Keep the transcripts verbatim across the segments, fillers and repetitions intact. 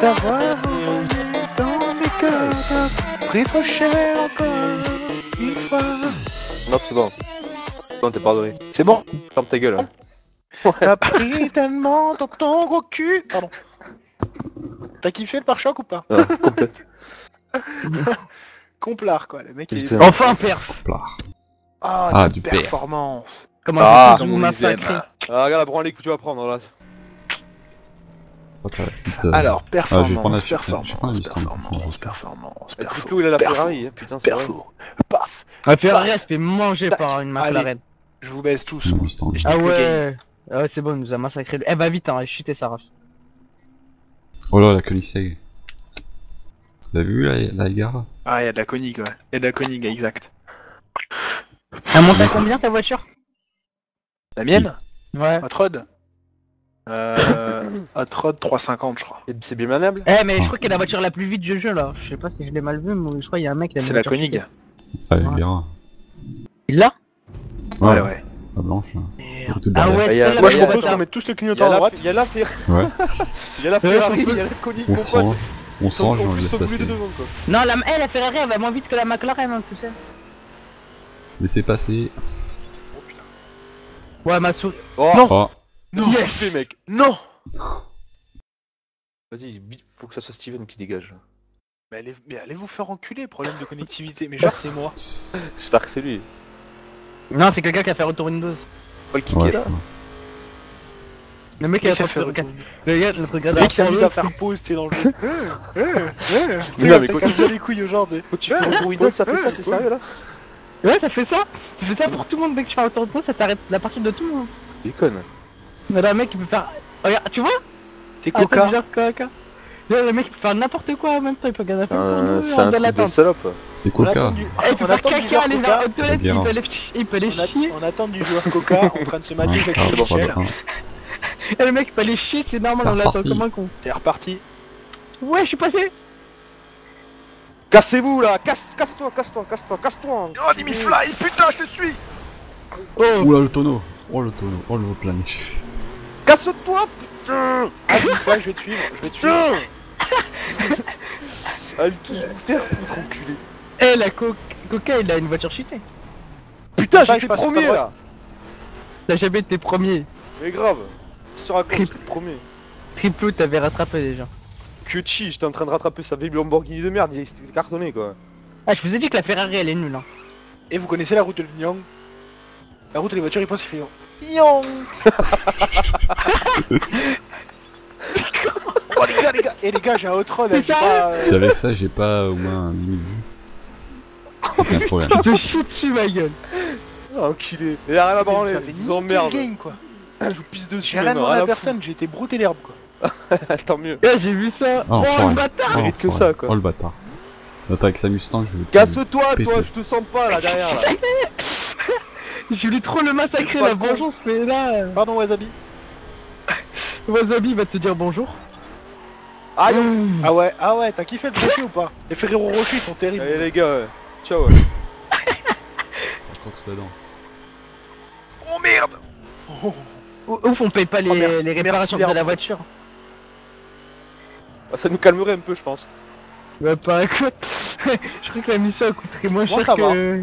d'avoir dans mes cœurs pris trop cher encore une fois. Non, c'est bon. C'est bon, t'es pardonné. C'est bon. Ferme ta gueule. Hein. T'as pris tellement dans ton gros cul. Pardon. T'as kiffé le pare-choc ou pas? Ah, complète. Complard quoi, le mec il est... Putain. Enfin, perf. Complard. Ah, Ah, la du performance. Comment Ah, je comme vous on les massacrer. aime. Ah, regarde la branlée que tu vas prendre là. Oh, t'as la petite, euh, Alors, performance, je vais prendre la- performance, je vais prendre la liste, hein, performance, franchement. performance, Le perfo, triplou il a la perfo, Ferrari, hein, putain, c'est vrai. perfo, paf. La Ferrari elle se fait manger Tac. par une Allez. McLaren. Je vous baisse tous. Non, Mustang. Et je Ah nique le game. ouais. Ah ouais, c'est bon, il nous a massacré. Eh bah vite, hein, chuter sa race. Oh là, la Koenigsegg. Vous avez vu la, la gare? Ah, il y a de la Koenig, ouais. Il y a de la Koenig, exact. Elle monte à combien ta voiture? La mienne? Ouais. Hot Rod Euh... Hot Rod trois cent cinquante, je crois. C'est- C'est bien maniable. Eh mais je crois qu'il y a la voiture la plus vite du jeu là. Je sais pas si je l'ai mal vu, mais je crois qu'il y a un mec qui a une C'est la voiture Koenig. cheatée. Ah, la Ouais. gare. Il l'a? Ouais, ouais. La blanche. hein. Merde. Tout Ah derrière. ouais, Il y a- celle-là, Moi, je il y a- propose bâtard. qu'on mette tous le Il y clignotant a à la, droite. il y a la Fer- Ouais. il y a la Ouais, Ferrari, je il y peux- a la Koenig, On se range. On se range et on le laisse passer. devant, quoi. Non, la, eh, la Ferrari elle va moins vite que la McLaren, hein, tu sais. Laissez passer. Oh putain. Ouais, ma souris. Oh, Non. Oh. Non. yes. Fais, mec. Non. Vas-y, vite, faut que ça soit Steven qui dégage. Mais allez, mais allez vous faire enculer, problème de connectivité. Mais genre, c'est moi. J'espère que c'est lui. Non, c'est quelqu'un qui a fait retour Windows. Pas le kicker Ouais, je là. crois. Le mec il a Qui a fait fait retour. retour. Le gars, notre gars Le mec s'est amusé à faire. faire pause, t'es dans le jeu. Euh, euh, euh. Tu Mais sais, non, mais t'as quoi- cassé les couilles aujourd'hui. Quand tu fais retour Windows, ça fait ça, t'es sérieux là? Ouais, ça fait ça. Ça fait ça pour tout le monde. Dès que tu fais un retour Windows, ça t'arrête la partie de tout le monde. Déconne. Mais là, le mec il peut faire. Regarde, tu vois? T'es Attends, coca. genre, coca. Là, le mec il peut faire n'importe quoi en même temps. Il peut gagner un film pour Euh, nous. C'est en un belle truc de attente. salope. C'est On attend Coca. du... Eh, il peut on faire attend du caca, joueur aller coca. aux toilettes, il Bien. peut aller, il peut aller On, a- chier. on attend du joueur coca en train de se mater avec Ah, Michel. bon, Et le mec il peut aller chier, c'est normal, C'est on l'attend reparti. comme un con. C'est reparti. Ouais, je suis passé. Cassez-vous là, casse, casse-toi, casse-toi, casse-toi, casse-toi. Oh, Dimi Fly, putain, je te suis. Oh, Oula, le tonneau. Oh, le tonneau. Oh, le planning que j'ai fait. Casse-toi, putain. Ah, Dimi Fly, je vais te suivre. Je vais te suivre. Putain. Allez tous vous faire foutre, enculé. eh, la co coca, il a une voiture cheatée. Putain, Enfin, j'ai je fait passe premier par là. T'as jamais été premier. Mais grave. Tu seras con, le premier. Triple, t'avais rattrapé déjà. Kyochi, j'étais en train de rattraper sa vieille Lamborghini de merde, il était cartonné quoi. Ah, je vous ai dit que la Ferrari elle est nulle. Hein. Et vous connaissez la route de Nyang? La route des voitures, ils pensent qu'il fait Nyang. Oh les gars, les gars. Et les gars, j'ai un hot rod. C'est j'ai sérieux pas, euh, Si avec ça, j'ai pas au moins dix mille vues. C'est un problème. Tu te chies dessus, ma gueule. Ah, enculé. Il a rien à branler, Ça fait je niquer vous emmerde. le game quoi. Je vous pisse dessus. J'ai rien même, demandé à foutre. personne, j'ai été brouter l'herbe quoi. Tant mieux. Eh, j'ai vu ça. Oh, Oh, enfoiré. le bâtard. Oh, mérite que enfoiré. ça, quoi. Oh, le bâtard. Attends, avec sa Mustang, je vais. Casse-toi péter. toi, je te sens pas là derrière là. Je voulais trop le massacrer, C'est pas la con. vengeance, mais là. euh, Pardon Wasabi. Wasabi va te dire bonjour. Aïe. Ah ouais, ah ouais, t'as kiffé le brochet ou pas? Les Ferrero Rocher ils sont terribles. Allez les gars, ouais. Ciao. Ouais. Encore sous la dent. Oh merde. Oh. Ouf, on paye pas les, Oh, merci. les réparations Merci, de la l'herbe. voiture. Ah, ça nous calmerait un peu, je pense. Bah, pas écoute. Je crois que la mission elle coûterait moins Moi, cher ça que.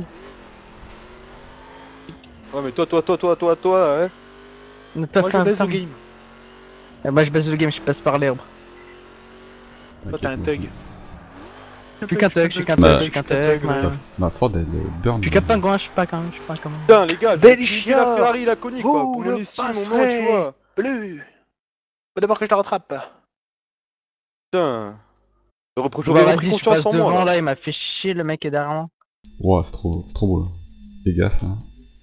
Ouais, mais toi, toi, toi, toi, toi, toi, hein. Ne t'as Moi fait je un baisse le farm. game. Ah, moi je baisse le game, je passe par l'herbe. Toi t'as un thug. Je suis qu'un thug, je suis qu'un Bah, thug, je suis qu'un thug. ouais. ouais. Ma Ford, elle euh, burn. Je suis qu'un pingouin, je suis pas qu'un. Je suis pas comment. Putain, les gars, Belle j'ai dit chien. la Ferrari, la conique, quoi. Vous Pour le mon estime, au moins, passerez. tu vois. Bleu. Faut d'abord que je la rattrape. Putain. J'aurais pris Bah, j'aurais vas-y, repris je confiance passe en devant moi, là. là, il m'a fait chier le mec qui est derrière moi. Ouah, c'est trop, c'est trop beau là. Les gars, ça.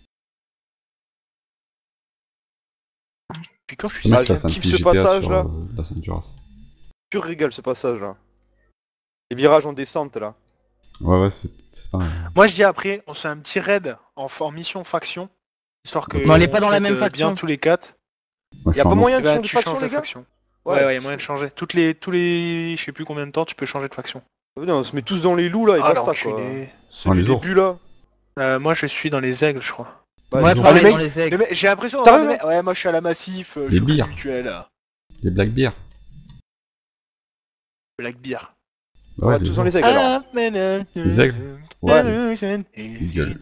Puis quand je suis Le Ah, mec, je là, c'est un kiffe petit ce G T A passage, sur là. euh, la Honduras. Pur régal ce passage là. Les virages en descente là. Ouais, ouais, c'est c'est pas. Moi je dis après, on se fait un petit raid en, en mission faction. Histoire que. Mais on est pas dans la fasse, même euh, faction. Bien tous les quatre. Moi, je Y'a suis pas en moyen Tu, de vas, changer de tu faction, changes de les gars. faction. Ouais, ouais, y'a moyen de changer. Toutes les, tous les. Je sais plus combien de temps tu peux changer de faction. Venez, on se met tous dans les loups là et Ah basta quoi. l'enculé. C'est Dans du les ours. début là. Euh, moi je suis dans les aigles, je crois. Bah, Ouais, ils ont- pareil le dans mec- les aigles. Le mec- J'ai l'impression T'as d'avoir raison. des mecs- Ouais, moi je suis à la massif, euh, Les je suis bières. cultuel. Les Black Bear. Black Beer. Bah Ouais, ouais, tous les dans les aigles. aigles alors. Les aigles Ouais. Ils gueulent.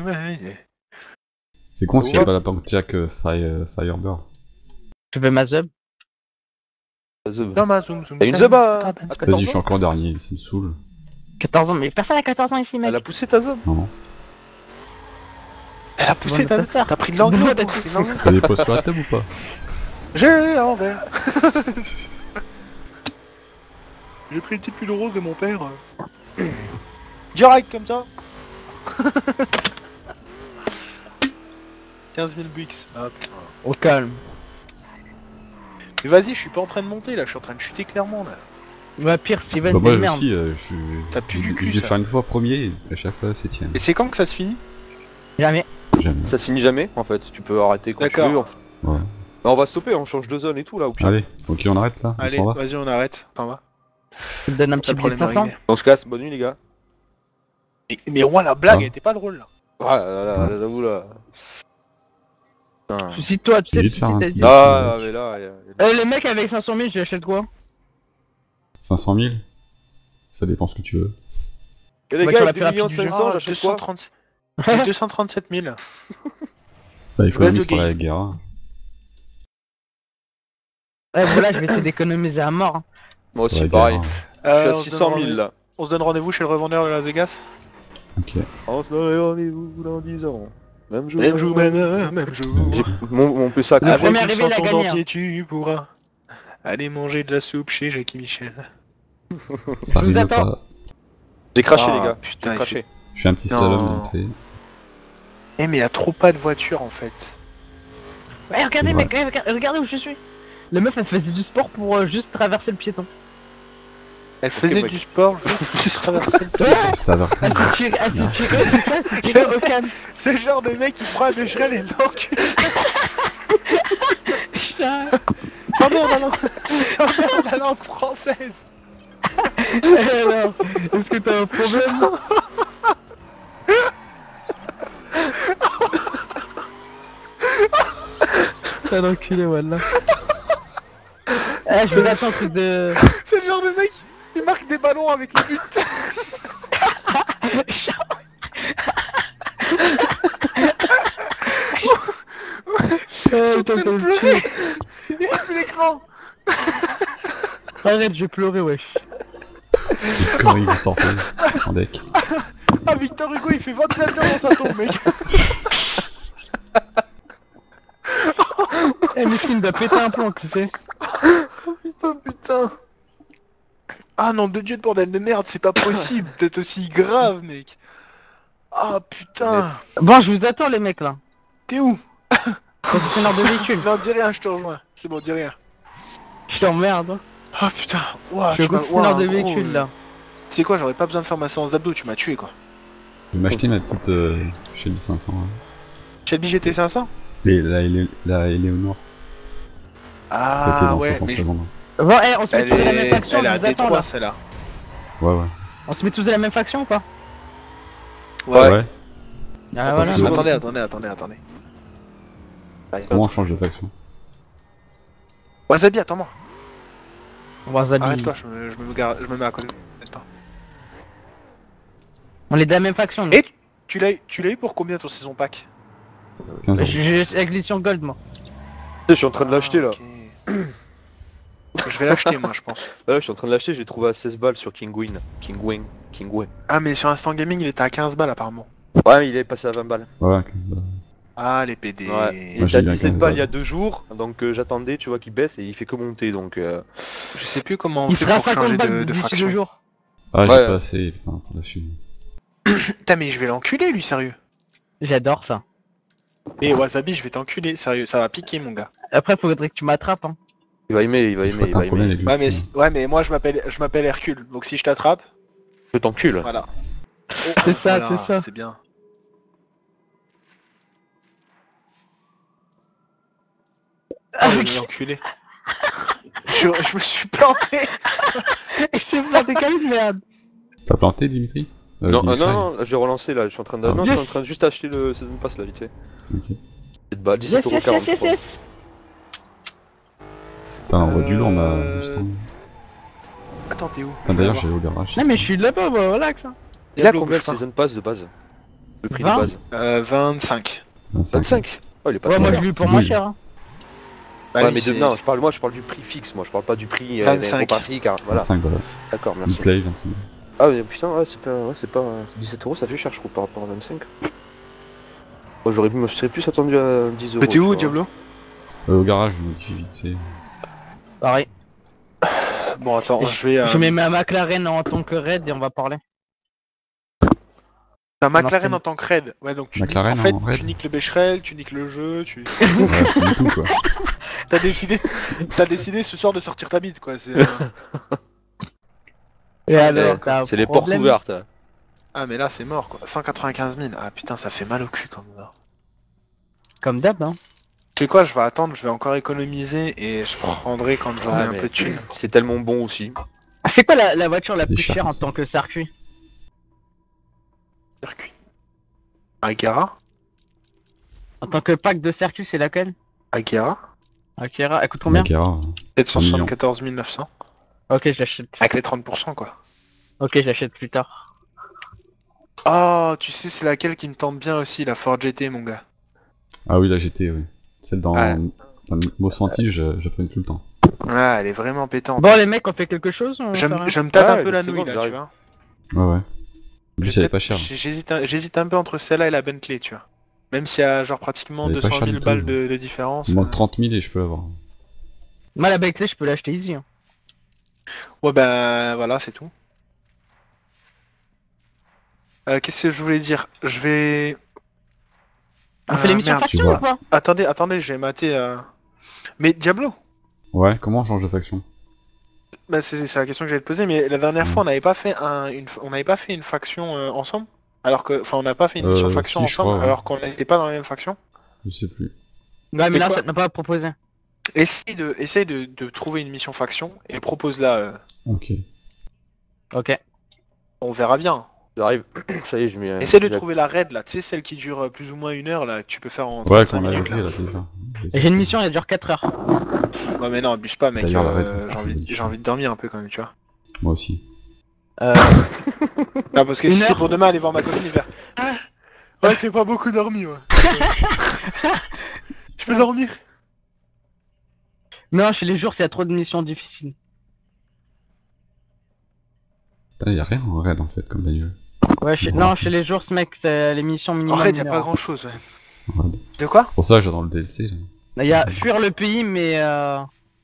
C'est con s'il y a Ouais. pas la Pontiac euh, Fire, Firebird. Je fais ma zub. Dans ma zoom zoom. T'as une zoom. zub à, Ah, à ben, quatorze Vas-y, je suis ans encore dernier, ça me saoule. quatorze ans, mais personne a quatorze ans ici, mec. Elle a poussé ta zub. Non, non. Elle a poussé Bon, ta. ça sert. T'as pris de l'anglais. Bon, toi, t'as- pris de l'anglais. T'as des posts sur la table ou pas? J'ai envers. J'ai pris le petit pull rose de mon père. Direct comme ça. quinze mille bucks. Ah, putain. Au calme. Mais vas-y, je suis pas en train de monter là, je suis en train de chuter clairement là. Ouais, pire, Steven, Bah t'es moi une merde. aussi, euh, je T'as plus je- du cul, je vais ça. faire une fois premier et à chaque fois septième. Et c'est quand que ça se finit? Jamais. Jamais. Ça se finit jamais en fait, tu peux arrêter quand tu D'accord. veux. Ouais. Bah, on va stopper, on change de zone et tout là, au pire. Allez, ok, on arrête là, on Allez, s'en va. vas-y, on arrête. T'en vas. Je te donne un Pas petit de billet de problème cinq cents. réglé. On se casse, bonne nuit les gars. Mais, mais au moins la blague Ah. elle était pas drôle là. Ah là là, là, j'avoue là. Putain. Si toi, tu sais, J'ai tu de faire un sais, petit- t'as- Ah, mec. mais là, y a- y a- Euh, le mec avec cinq cent mille, je l'achète quoi? cinq cent mille. Ça dépend ce que tu veux. Et les Voiture gars, la avec plus deux millions rapide du cinq cents, Ah, j'achète quoi deux cent trente-sept J'ai deux cent trente-sept mille. Bah Je économise baisse de pour la game. guerre. hein. Ouais, voilà, je vais essayer d'économiser à mort. hein. Moi Pour aussi, la pareil. guerre, Je Euh, suis on à se six donne cent mille rendez- là. On se donne rendez-vous chez le revendeur de Las Vegas. hein. Ok. On se donne rendez-vous dans dix ans. Même jour. Même jour, même heure, même jour. J'ai- Mon, mon P C Le Avec premier ou arrivé, sans il a ton gagné, dentier, tu pourras aller manger de la soupe chez Jackie Michel. Ça Je vous arrive attends. pas. J'ai craché Ah, les gars. putain, J'ai il craché. Je fais un petit Non. slalom vite fait. Eh mais y a trop pas de voitures en fait. Ouais, regardez, C'est mec, ouais, regarde- regardez où je suis. La meuf, elle faisait du sport pour euh, juste traverser le piéton. Elle faisait mec. du sport juste pour traverser le C'est- Ça va. Elle s'est tirée, elle s'est tirée, c'est ça, elle s'est tirée au calme. C'est le genre de mec qui prend un becherel et l'encule. Putain. Oh merde la langue, oh merde la langue française. Alors, est-ce que t'as un problème? T'as l'enculé, voilà. Eh, je vais attendre un truc de... C'est le genre de mec qui marque des ballons avec les buts. Euh, Ça te putain, fait t'as le pleurer. cul. Il a plus l'écran. Arrête, je vais pleurer, wesh. Quand il vous sortez en deck. Ah Victor Hugo il fait ventilateur dans sa tombe mec. Eh, Miskin il doit péter un plomb, tu sais. Oh putain. Ah non de dieu de bordel de merde c'est pas possible d'être aussi grave mec. Ah putain. Bon, je vous attends, les mecs, là. T'es où? Concessionnaire de véhicules. Non dis rien je te rejoins. C'est bon dis rien. Putain, merde. hein. Ah putain. Ouah, Je suis au tu m'as- concessionnaire ouah, de un gros, véhicules, euh, là. Tu sais quoi j'aurais pas besoin de faire ma séance d'abdos tu m'as tué quoi. Je vais m'acheter ma petite euh, Shelby cinq cents. Hein. Shelby G T cinq cents? Et la, Élé- la Éléonore. Celle qui est Ah dans ouais soixante mais secondes. Bon, eh, on se met elle tous de la même est, faction, elle est je à vous attends, D trois là. celle-là. Ouais, ouais. On se met tous de la même faction ou pas? Ouais. Ouais. Ah, voilà. c'est bon. Attendez attendez attendez attendez. Comment on change de faction? Wasabi attends-moi. Wasabi. Arrête-toi je me, je me gare- je me mets à côté de toi. On est de la même faction, nous. Et tu l'as tu l'as eu pour combien ton saison pack? quinze Je euros. je- avec l'édition Gold, moi. Je suis en train de l'acheter là. Ah, ok. Je vais l'acheter moi je pense. Là, je suis en train de l'acheter, j'ai trouvé à seize balles sur Kingwin. Kingwin. Kingwin. Ah mais sur Instant Gaming il était à quinze balles apparemment. Ouais, mais il est passé à vingt balles. Ouais, quinze balles. Ah les P D. Ouais. Il Moi, était j'ai à eu à dix-sept quinze balles il y a balles. deux jours, donc euh, j'attendais, tu vois, qu'il baisse et il fait que monter, donc. Euh... Je sais plus comment on Il fait sera à pour changer cinquante balles de, de d'ici fraction. deux jours. Ah, j'ai Ouais. pas assez, putain, pour la Chine. Putain mais je vais l'enculer lui sérieux. J'adore ça. Et Wasabi je vais t'enculer sérieux ça va piquer mon gars. Après, faudrait que tu m'attrapes, hein. Il va aimer, il va Je aimer, crois il que t'as va un problème aimer. avec lui. Ouais mais si- ouais mais moi je m'appelle je m'appelle Hercule donc si je t'attrape Je t'encule. voilà. C'est ça, Voilà, c'est ça. C'est bien. Ah, je vais l'enculer. je, je me suis planté. c'est pas des câbles, merde. T'as planté, Dimitri Euh, Non, euh, Dimitri non, non, je vais relancer là, je suis en train de. Ah. Non, je suis en Yes. train de juste acheter le season pass là, vite fait. Ok. dix-sept balles, dix-sept Yes, euros yes, quarante. yes, yes, yes. T'as un envoie du lourd, ma Euh, Mustang. Attends, t'es où? Putain, d'ailleurs, j'allais au garage. Non, mais je suis là-bas, bah, relax. Hein. Il a Diablo, combien le bouge pas. season pass de base? Le prix vingt de base Euh, vingt-cinq. vingt-cinq. vingt-cinq. Oh, il est pas Ouais, trop moi je cher. l'ai eu pour Tu moins loues. cher. Hein. Bah, Ouais, lui, mais de, c'est- non, je parle, moi je parle du prix fixe, moi je parle pas du prix euh, vingt-cinq. des gros parties, car voilà. vingt-cinq, voilà. D'accord, Une merci. play, vingt-cinq. Ah, mais putain, ouais, c'est pas, ouais, c'est pas. dix-sept euros, ça fait cher, je trouve, par rapport à vingt-cinq. Moi j'aurais pu, moi, je serais plus attendu à dix euros. Mais t'es tu où, vois. Diablo? Euh, au garage, je modifie vite, c'est. Pareil. Bon, attends, Et je vais. Euh... Je mets ma McLaren en tant que raid et on va parler. T'as McLaren c'est- en tant que raid. Ouais, donc tu McLaren niques, en fait, en raid. tu niques le Becherel, tu niques le jeu, tu. Ouais, tu dis tout, quoi. T'as décidé, t'as décidé ce soir de sortir ta bite, quoi. C'est. euh, Et Ah, alors, Eh, t'as un c'est les portes problème ouvertes. Ah, mais là, c'est mort, quoi. cent quatre-vingt-quinze mille. Ah putain, ça fait mal au cul, comme ça. Comme d'hab, hein. Tu sais quoi, je vais attendre, je vais encore économiser et je prendrai quand j'aurai Ah, un mais peu de thunes. c'est tellement bon aussi. C'est quoi la, la voiture la Des plus chars chère comme en ça. tant que circuit? Circuit. Agara? En tant que pack de circuit, c'est laquelle? Agara? Akira, elle coûte combien? Akira, sept cent millions. soixante-quatorze mille neuf cents. Ok, je l'achète. Avec les trente pour cent, quoi. Ok, je l'achète plus tard. Oh, tu sais, c'est laquelle qui me tente bien aussi, la Ford G T, mon gars. Ah oui, la G T, oui. Celle dans, Ouais. dans Mossanti, je, je prends tout le temps. Ouais, elle est vraiment pétante. Bon, les mecs, on fait quelque chose? On je, fait me- rien je me tâte Ouais, un peu deux la nouille, secondes, là, tu j'arrive. vois. Ouais, ouais. En plus, Je elle est peut-être- pas chère. J'hésite un, j'hésite un peu entre celle-là et la Bentley, tu vois. Même s'il y a genre pratiquement Elle est pas deux cent chère mille du balles tout. de, de différence. Il manque euh. trente mille et je peux l'avoir. Moi, la Bentley, je peux l'acheter easy. Hein. Ouais, bah voilà, c'est tout. Euh, Qu'est-ce que je voulais dire? Je vais. On Ah, fait l'émission merde. faction tu ou vas- pas? Attendez, attendez, je vais mater. euh, Mais Diablo? Ouais, comment on change de faction? Bah c'est c'est la question que j'allais te poser, mais la dernière Mm. fois on n'avait pas fait un, une, on n'avait pas fait une faction euh, ensemble, alors que, enfin on n'a pas fait une mission Euh, faction si, je ensemble, crois, ouais. alors qu'on n'était pas dans la même faction. Je sais plus. Ouais, mais C'est là, quoi ça te m'a pas proposé. Essaye de, essaye de, de trouver une mission faction et propose-la. euh, Ok. Ok. on verra bien. J'arrive. Ça y est, je mets. Essaye de j'ai- trouver la raid là, tu sais celle qui dure euh, plus ou moins une heure là, que tu peux faire en Ouais, trente-cinq qu'on l'avait minutes. fait là. là déjà. Et j'ai une mission, elle dure quatre heures. Ouais mais non, abuse pas mec. D'ailleurs, la euh, raid, j'ai faut que je envie, modifie. j'ai envie de dormir un peu quand même, tu vois. Moi aussi. Euh, Non parce que Une si c'est heure pour demain aller voir ma copine et faire. Ah ouais, j'ai pas beaucoup dormi ouais. Je peux dormir. non, chez les jours, s'il y a trop de missions difficiles. Putain, y a rien en raid en fait comme bagnole. Ouais, chez... Ouais. non, chez les jours, ce mec, c'est les missions En minimum. raid y a une pas heure. grand chose ouais. En raid. De quoi? C'est pour ça que j'adore le D L C. Là. Il y a fuir le pays, mais euh...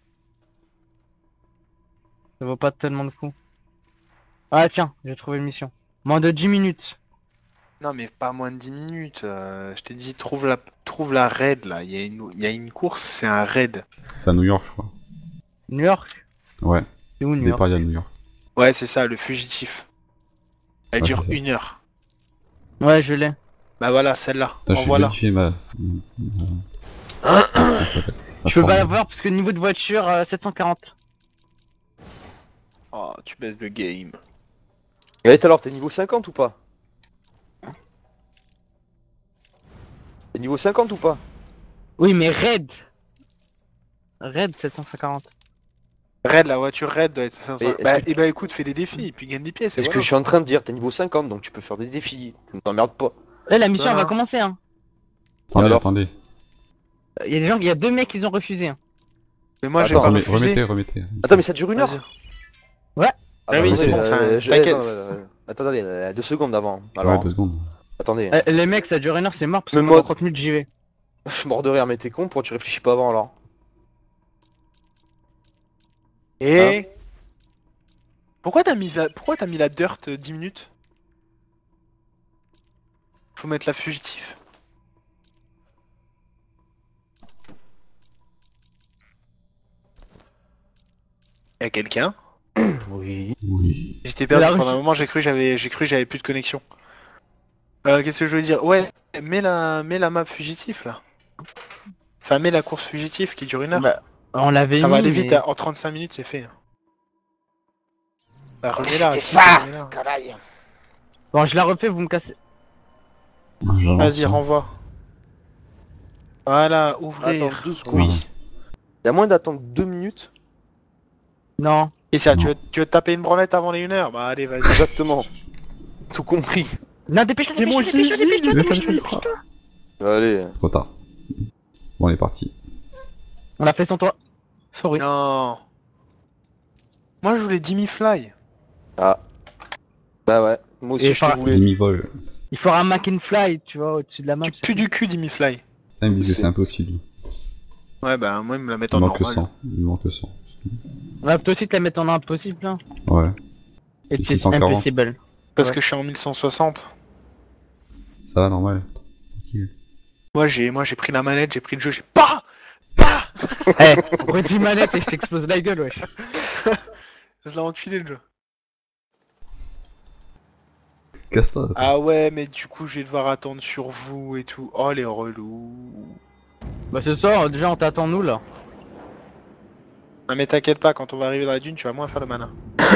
ça vaut pas tellement le coup. Ah tiens, j'ai trouvé une mission. Moins de dix minutes. Non mais pas moins de dix minutes. euh, je t'ai dit trouve la trouve la raid là. Il y a une il y a une course, c'est un raid. C'est à New York, je crois. New York? Ouais. C'est où New York? Départ, il y a New York. Ouais c'est ça, le fugitif. Elle Ouais, dure c'est ça. une heure. Ouais, je l'ai. Bah voilà celle-là. Putain, En je suis voilà. modifié ma. ma- Comment ça s'appelle Ma Je peux pas formule. l'avoir parce que niveau de voiture, euh, sept cent quarante. Oh tu baisses le game. Et alors, t'es niveau cinquante ou pas? T'es niveau cinquante ou pas? Oui, mais Red. Red sept cent quarante. Raid, la voiture raid doit être cinq cents. Et est-ce Bah, que- et bah écoute, fais des défis, puis gagne des pièces, C'est et ce que voilà. je suis en train de dire, t'es niveau cinquante donc tu peux faire des défis. Ne t'emmerde pas. Là, la mission Non, elle va non. commencer. Hein. Attendez, alors attendez. Il y a des gens, il y a deux mecs qui ont refusé. Hein. Mais moi j'ai Attends, pas Remets- refusé. remettez, remettez. Attends, mais ça dure une heure. Vas-y. Ouais. Ah, Ah oui, bah, c'est attendez, bon, ça- euh, je- t'inquiète. attends, euh, Attendez, euh, deux secondes avant. Alors, Ouais, deux secondes. attendez. Euh, les mecs, ça dure une heure, c'est mort parce que Mais pendant moi- trente minutes j'y vais. Je suis mort de rire, mais t'es con, pourquoi tu réfléchis pas avant alors? Et. Pourquoi t'as mis la... Pourquoi t'as mis la dirt euh, dix minutes? Faut mettre la fugitif. Y'a quelqu'un? Oui. Oui. J'étais perdu La pendant Russie. un moment, j'ai cru que j'avais j'ai cru que j'avais plus de connexion. Euh, qu'est-ce que je voulais dire? Ouais, mets la mets la map fugitif là. Enfin, mets la course fugitif qui dure une heure. Bah, on l'avait mis. Ça va aller vite, mais- hein. En trente-cinq minutes c'est fait. Bah, remets-la. C'est si, ça, remets-la. canaille. Bon, je la refais, vous me cassez. J'avance, Vas-y, hein. renvoie. Voilà, ouvrir. Attends deux secondes. Oui. Y'a moyen d'attendre deux minutes? Non. Et ça, tu Non. veux, tu veux te taper une branlette avant les une heure? Bah allez, vas-y. Exactement. Tout compris. Non, dépêche-toi, C'est mon dépêche-toi, Gigi, dépêche-toi, le dépêche-toi, Gigi. dépêche-toi. Allez. Trop tard. Bon, on est parti. On l'a fait sans toi. Sorry. Non. Moi, je voulais Jimmy Fly. Ah. Bah ouais. Moi aussi Et je te enfin- voulais. Demi-vol. Il faudra un Mac and Fly, tu vois, au-dessus de la main. Tu pues du cul, Jimmy Fly. Ils me disent que c'est impossible. Ouais, bah moi, ils me la mettent Il en manque que normal. cent. Il manque que cent. Ouais, toi aussi te la mettre en impossible, hein. Ouais. Et Et c'est six cent quarante. impossible. Parce Ouais. que je suis en mille cent soixante. Ça va, normal. Tranquille. Moi, j'ai moi j'ai pris la manette, j'ai pris le jeu, j'ai pas pas Eh, redis manette et je t'explose la gueule, wesh. Je l'ai enculé le jeu. Casse-toi. Ah ouais, mais du coup, je vais devoir attendre sur vous et tout. Oh, les relous. Bah c'est ça, déjà on t'attend nous là. Ah, mais t'inquiète pas, quand on va arriver dans la dune, tu vas moins faire le malin.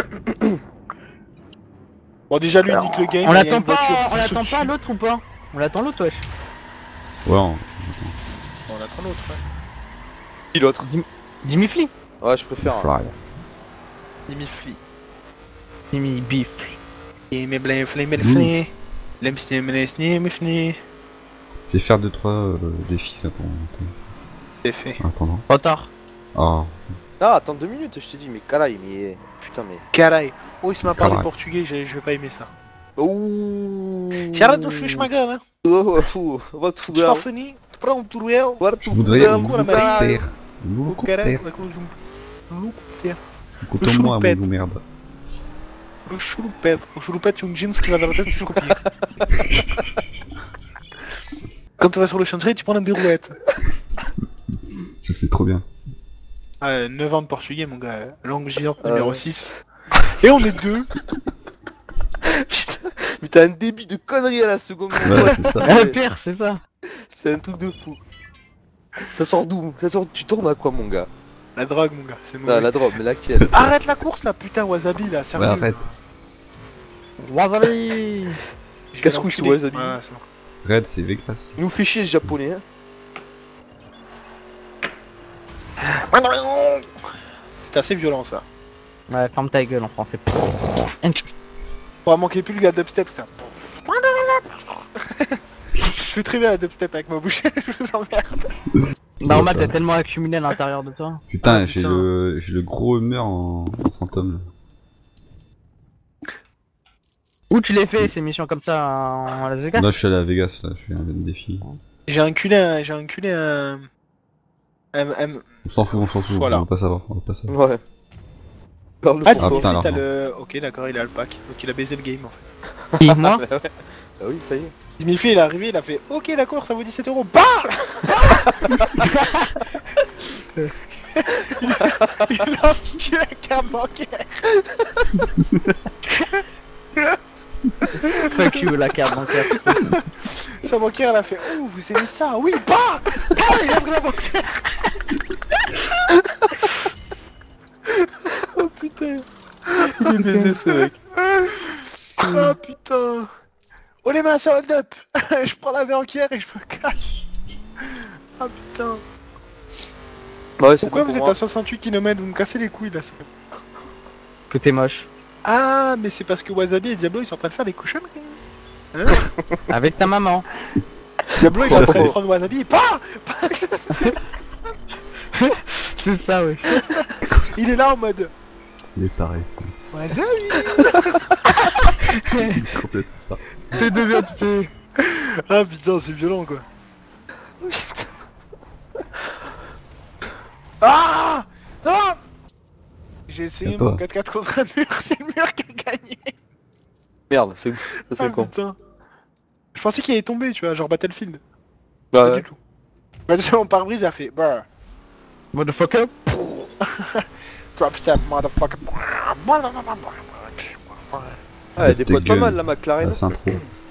Bon, déjà, lui, il dit que le game. On il y a l'attend une voiture pas, on qui l'attend saute pas dessus. l'autre ou pas? On l'attend l'autre, wesh. Ouais, on- On attend l'autre, ouais. Qui l'autre? Jimmy Flea. Ouais, je préfère. hein. Fly. Jimmy Flea. Jimmy Beef. Jimmy Blay, Flay, Flay, Mmh. Flay. Lem, Snim, Lem, Snim, Snim. Je vais faire deux trois euh, défis là pour C'est fait. en attendant. Retard. Ah, Ah, attends deux minutes, je t'ai dit, mais calaille, mais. Putain, mais. Caray. Oh, il se m'a parlé Caray. portugais, je je vais pas aimer ça. Ouh. J'arrête de fuir ma gueule, hein. Oh, fou. Va te Tu foutre. vas finir, tu prends un tourelle. je voudrais un un coup, la loup-terre. Au carré, Loup-terre. la cause du- Loup-terre. Écoute-moi, mon choupette. loup merde. Le chouloupette. Le chouloupette, c'est une jeans qui va dans la tête, tu copies. Quand tu vas sur le chantier, tu prends une birouette. Je le fais trop bien. Ah, neuf ans de portugais, mon gars. Langue vivante Ah numéro ouais. six. Et on est deux. Mais t'as un débit de conneries à la seconde. mon Ouais, pote. c'est ça. Le pire, c'est ça. C'est un truc de fou. Ça sort d'où? Ça sort. Tu tournes à quoi, mon gars? La drogue, mon gars, c'est Ah, mauvais. la drogue, mais laquelle? Arrête la course là, putain, Wasabi là, Ouais, sérieux. arrête. Wasabi. Je vais Casse-couille, ce l'enculer. Wasabi. Voilà, c'est bon. Red, c'est Vegas. Il nous fait chier ce japonais, hein. C'est assez violent ça. Ouais, ferme ta gueule en français. On va manquer plus le gars dubstep, ça. Je fais très bien la dubstep avec ma bouche, je vous emmerde. Normal, ça. t'as tellement accumulé à l'intérieur de toi. Putain, Ah, j'ai putain. le j'ai le gros humeur en, en fantôme. Là. Où tu les fais ces missions comme ça en Las Vegas? Là, je suis allé à Vegas, là, je fais un défi. J'ai inculé un. J'ai inculé un. un, un- On s'en fout, on s'en fout, Voilà. on va pas savoir, on va pas savoir. Ouais. Parle Ah, pour Ah, toi. putain, t'as l'argent. le. Ok, d'accord, il a le pack. Donc il a baisé le game en fait. Qui, moi? Bah ouais. Ah oui, ça y est. Dimifi, il est arrivé, il a fait ok, d'accord, ça vaut dix-sept euros. Bah Il a enculé la carte bancaire. Fuck you, la carte bancaire. Sa banquière, elle a fait oh, vous aimez ça? Oui, bah Bah Il a pris la banquière. Oh putain. Il est baisé, ce mec. Oh putain. Oh les mains, ça hold up. Je prends la banquière et je me casse. Ah putain. Ouais, c'est Pourquoi bon vous pour êtes moi. à soixante-huit kilomètres? Vous me cassez les couilles là. c'est- Que t'es moche. Ah, mais c'est parce que Wasabi et Diablo ils sont en train de faire des cochonneries. Avec ta maman. Diablo il est Ça en train de fait. prendre Wasabi et pas. C'est ça, oui. Il est là en mode Il est pareil, Wasabi. c'est complètement ça. Fais de bien, tu sais. Ah putain, c'est violent quoi. Ah non. J'ai essayé À toi. mon quatre quatre contre un mur, c'est le mur qui a gagné. Merde, c'est ça Ah c'est con. putain. Je pensais qu'il allait tomber, tu vois, genre Battlefield. Bah Pas ouais. du tout. Bah, tu sais, mon pare-brise a fait bah, Motherfucker. drop step, motherfucker. Ouais, des Ta potes pas gueule. mal la McLaren. À Saint-Tro.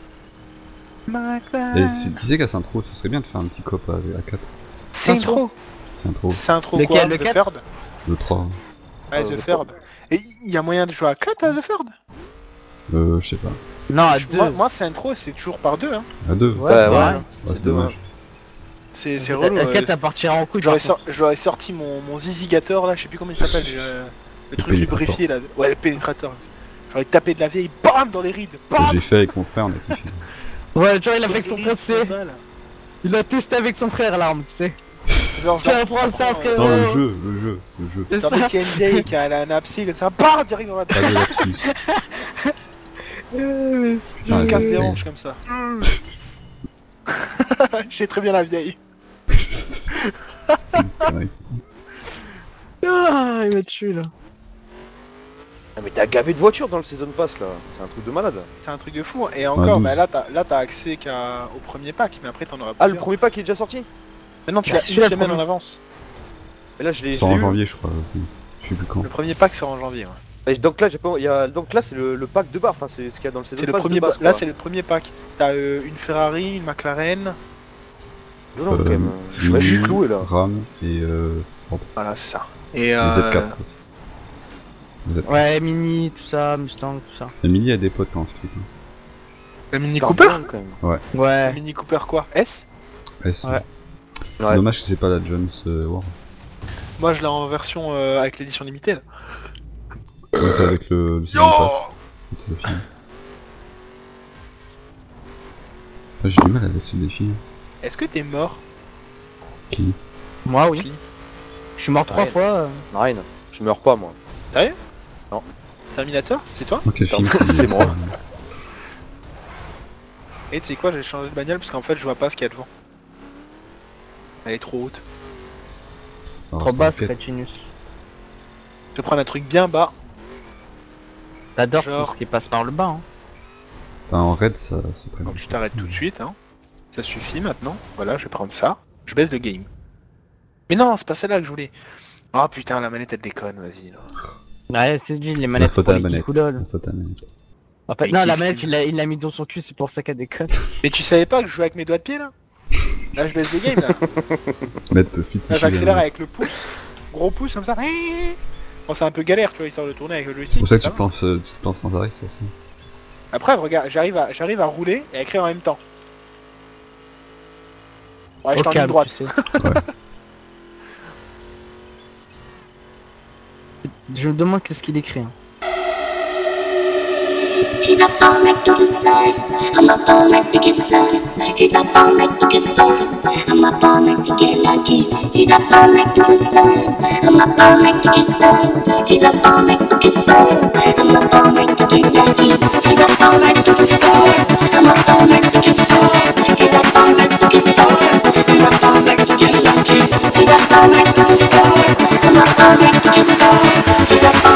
Et c'est- qui sait qu'à Saint-Tro, ça serait bien de faire un petit cop à, à quatre. C'est intro. Saint-Tro, C'est intro Lequel, quoi? le The quatre Third. le trois. Ouais, Ah, The le Third. Et il y a moyen de jouer à quatre à The Third? Euh, je sais pas. Non, à deux. Moi, moi c'est intro, c'est toujours par deux, hein. À deux. Ouais, Ouais, ouais. ouais. Ouais, c'est dommage. C'est c'est relou. La euh, quête à partir en couille. J'aurais par contre. sor- j'aurais sorti mon, mon Zizigator là, je sais plus comment il s'appelle. je- Le Le truc lubrifié là. Ouais, le pénétrateur. J'aurais tapé de la vieille, bam, dans les rides. Bam. J'ai fait avec mon frère, on a kiffé. Ouais, tu vois, il a fait avec son frère, tu sais. Là. Il a testé avec son frère l'arme, tu sais. Genre, Tiens, prends ça, frérot. Non, le jeu, le jeu, le jeu. C'est genre ça. dès qu'il y a une vieille qui a un abcès comme ça, bam, direct dans la Pas de lapsus. Euh, Putain, Je casse des c'est- hanches comme ça. Je sais très bien la vieille. Connerie. Ah, il m'a tué là. Ah, mais t'as gavé de voitures dans le Season Pass là, c'est un truc de malade. C'est un truc de fou. Et encore, douze. bah là, t'as là, t'as accès qu'à au premier pack, mais après t'en auras Ah, le plusieurs. premier pack est déjà sorti? Maintenant, tu Bah, l'as celui-là, une le semaine premier. en avance. Mais là, je l'ai. C'est je l'ai en eu. janvier, je crois. Je sais plus quand. Le premier pack sort en janvier. Ouais. Et donc là, j'ai pas. Il y a... Donc là, c'est le... le pack de bar, enfin, c'est ce qu'il y a dans le Season C'est le Pass. premier. de base, Là, quoi. c'est le premier pack. T'as euh, une Ferrari, une McLaren. Non, quand Euh, même. Je suis Mini, cloué là. Ram et euh, Ford. Voilà, c'est ça. Et Les euh, Z quatre aussi. Les Z quatre. Ouais, Mini, tout ça, Mustang, tout ça. La Mini a des potes en street. hein. la Mini C'est Cooper. bien, quand même. La Ouais. Mini Cooper quoi? S. Ouais, c'est Ouais. c'est Ouais. dommage que c'est pas la Jones euh, War. Moi, je l'ai en version euh, avec l'édition limitée. Là. Ouais, c'est avec le, le Season Yo Pass. C'est le film. Putain, j'ai du mal à laisser des filles. Est-ce que t'es mort? Qui Moi, oui. Je suis mort trois Ouais. fois. euh. Rien. Je meurs pas, moi. Terminator? C'est toi? Oh, quel film Putain, qui c'est ça moi. Et tu sais quoi, j'ai changé de bagnole parce qu'en fait, je vois pas ce qu'il y a devant. Elle est trop haute. Alors, Trop c'est bas, un c'est quête. Catinus. Je vais prendre un truc bien bas. T'adores Genre. tout ce qui passe par le bas, hein. T'as en raid, ça, c'est très bien. Donc je t'arrête tout de suite, hein. Ça suffit maintenant. Voilà, je vais prendre ça. Je baisse le game. Mais non, c'est pas celle-là que je voulais. Oh putain, la manette elle déconne, vas-y. là. Ouais, c'est lui, les C'est la manettes, faute pour à la les manette. kikoulol. La faute à la manette. En fait, Mais non, la qu'est-ce manette, qu'il- il l'a il l'a mis dans son cul, c'est pour ça qu'elle déconne. Mais tu savais pas que je jouais avec mes doigts de pied là? Là, je baisse le game là. Mettre Là, fétiche. j'accélère avec le pouce. Gros pouce comme ça. Bon, c'est un peu galère, tu vois, histoire de tourner avec le joystick. C'est pour ça que ça tu te, va. plantes, euh, tu te plantes sans arrêt, c'est pour ça. Après, regarde, j'arrive à, j'arrive à rouler et à écrire en même temps. Ouais, je Au t'en ligne calme, droite. tu sais. Je me demande qu'est-ce qu'il écrit. Hein. She's up all night to the sun. I'm up all night to get sun. She's up all night to get fun. I'm up all night to get lucky. She's up all night to the sun. I'm up all night to get sun. She's up all night to get fun. I'm up all night to get lucky. She's up all night to the sun. I'm up all night to get sun. She's up all night to get fun. I'm up all night to get lucky. She's up all night to the sun. I'm up all night to get sun. She's up all